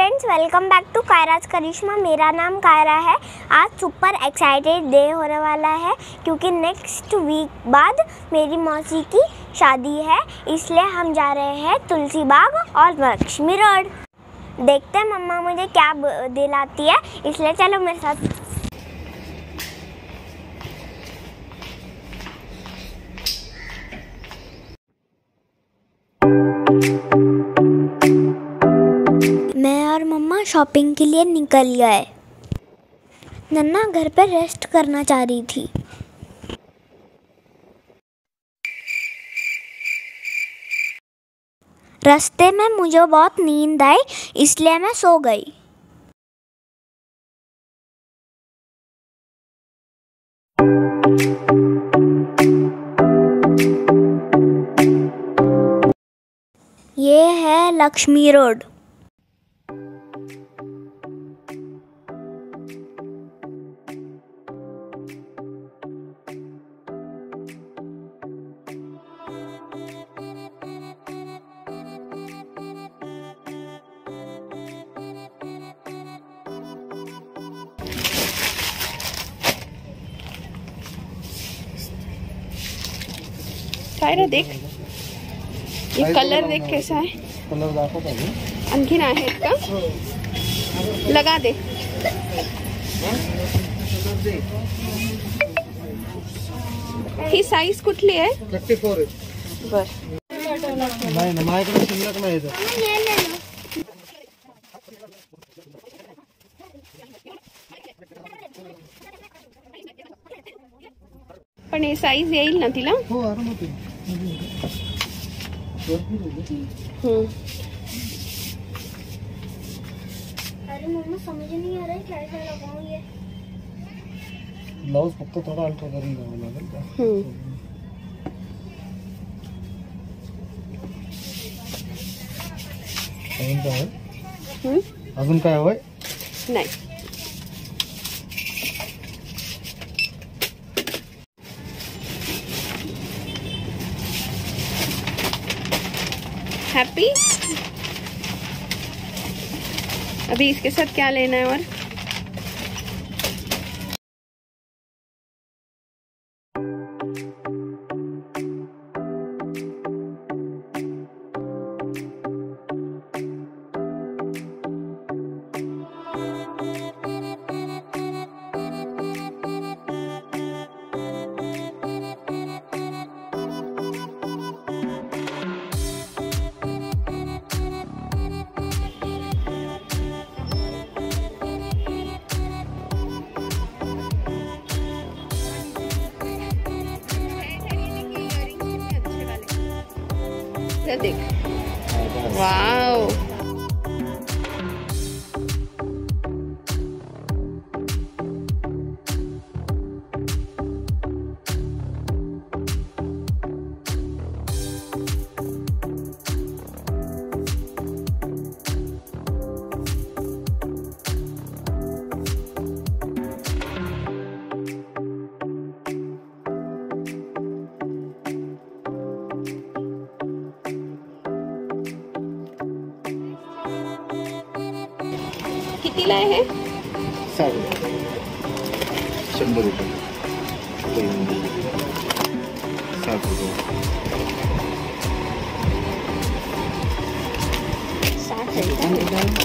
Friends, welcome back to Kairaj Karishma. मेरा नाम कायरा है। आज सुपर एक्साइटेड डे होने वाला है क्योंकि नेक्स्ट वीक बाद मेरी मौसी की शादी है, इसलिए हम जा रहे हैं तुलसी बाग और लक्ष्मी रोड। देखते हैं मम्मा मुझे क्या दिलाती है, इसलिए चलो मेरे साथ। मैं और मम्मा शॉपिंग के लिए निकल गए। नन्ना घर पर रेस्ट करना चाह रही थी। रास्ते में मुझे बहुत नींद आई, इसलिए मैं सो गई। ये है लक्ष्मी रोड। कायरा देख, ये कलर देख कैसा है। कलर दाखव पाहिजे, आणखीन आहेत का? लगा दे। ही साईज कुठली आहे? 34 आहे। बर, नाही ना, माझ्याकडे शिल्लक नाही आहे। पण हे साईज येईल ना तिला? हो, आरामात येईल। अरे मम्मा, समझ नहीं आ रहा है कैसे लगाऊं ये। ब्लाउज फक्त थोडा अल्टर करून द्यावं लागेल का? अजून काय हवंय? अजून काय हवंय? नाही, हैप्पी। अभी इसके साथ क्या लेना है? और देख, वाओ, कितीला आहे हे? 100 रुपये। 60 रुपये। 60 आहे का?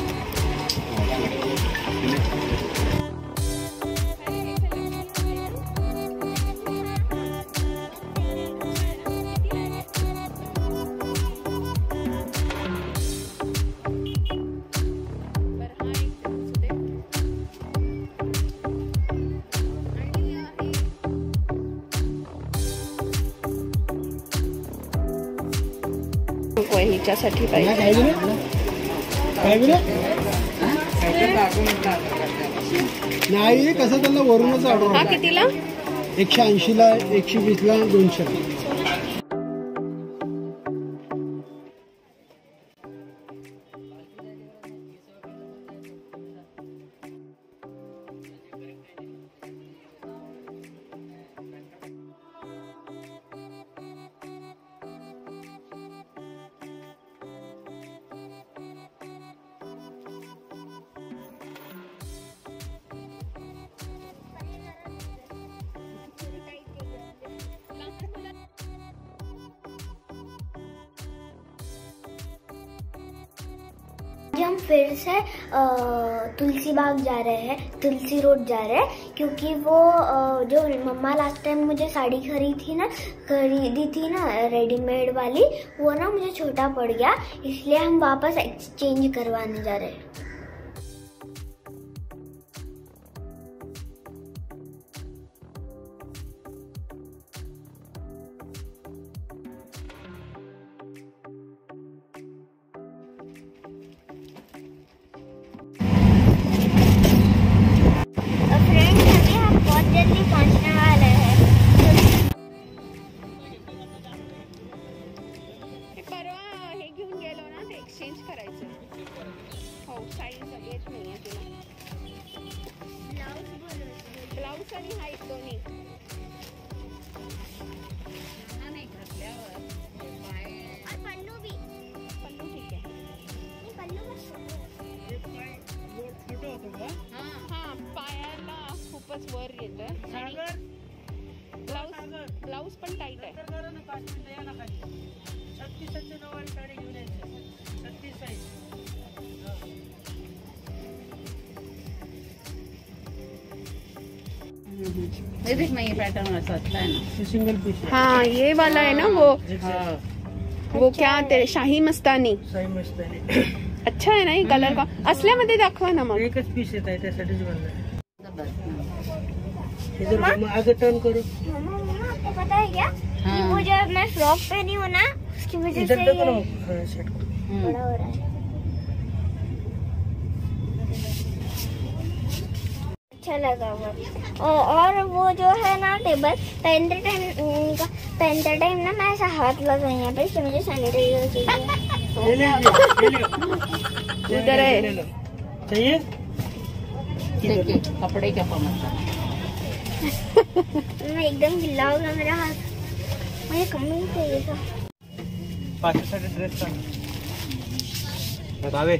हिच्यासाठी पाहिजे। नाही, कसं त्यांना वरूनच ऑर्डर। हा कितीला? 180 ला, 120 ला, 200 ला। फिर से तुलसी बाग जा रहे हैं, तुलसी रोड जा रहे हैं, क्योंकि वो जो मम्मा लास्ट टाइम मुझे साड़ी खरीदी थी ना रेडीमेड वाली, वो ना मुझे छोटा पड़ गया, इसलिए हम वापस एक्सचेंज करवाने जा रहे हैं। एक्सचेंज करायचं. हो साईज येत नाहीये तुला. ब्लाऊज आणि हा एक दोन्ही नाही घातल्यावर पल्लू ठीक आहे. हा पायाला खूपच वर येतं. ब्लाऊज पण टाईट आहे. 36 नऊवारी साडी घेऊन यायची. 36 साईज. ये देख ना, ये पैटर्न ऐसा अच्छा है ना, ये सिंगल पीस है. हाँ ये वाला है ना वो क्या तेरे शाही मस्तानी. साई मस्त आहे. अच्छा है ना ये कलर का. असल्यामध्ये दाखवा ना मग. एकच पीस येत आहे, त्यासाठीच बनलाय. इधर आगे टर्न करो. मम्मा आपको पता है क्या कि वो जो मैं फ्रॉक पहनी हूँ ना, उसकी वजह से इधर देखो ना, ये सेट करो. बड़ा हो रहा है. अच्छा लगा वो. और वो जो है ना टेबल पहनते टाइम ना मैं ऐसा हाथ लगा यहाँ पे, इसलिए मुझे सैनिटाइजर चाहिए. ले लीजिए. उधर है. ले लो. चाहिए? देखिए कपड़े क्या पमता है. मैं एकदम गिल्ला हो गया मेरा हाथ. मुझे कम ही चाहिए था. पाचशेसाठी ड्रेस सांग. बतावे.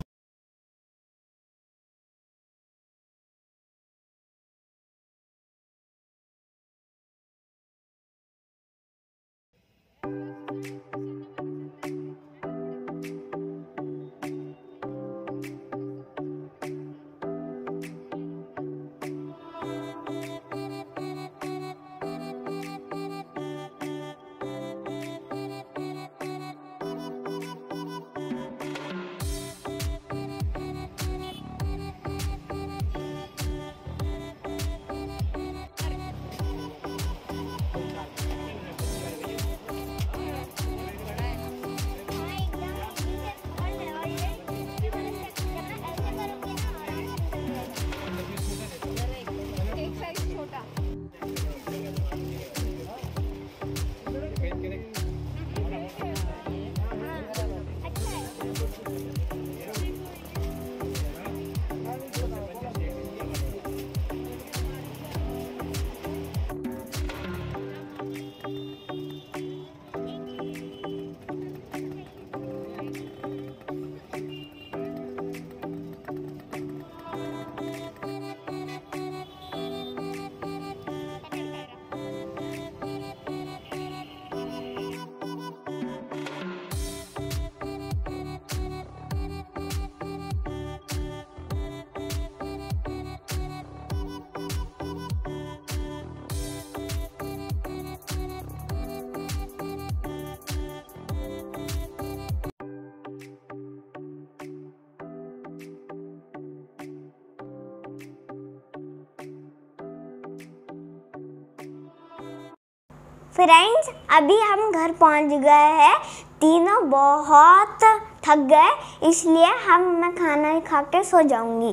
फ्रेंड्स अभी हम घर पहुंच गए हैं. तीनों बहुत थक गए, इसलिए मैं खाना खा के सो जाऊंगी.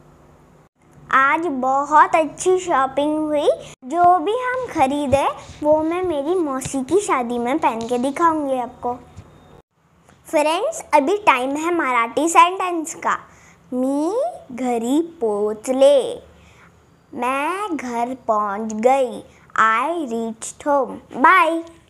आज बहुत अच्छी शॉपिंग हुई. जो भी हम खरीदे वो मैं मेरी मौसी की शादी में पहन के दिखाऊंगी आपको. फ्रेंड्स अभी टाइम है मराठी सेंटेंस का. मी घरी पोचले. मैं घर पहुंच गई. I reached home. Bye.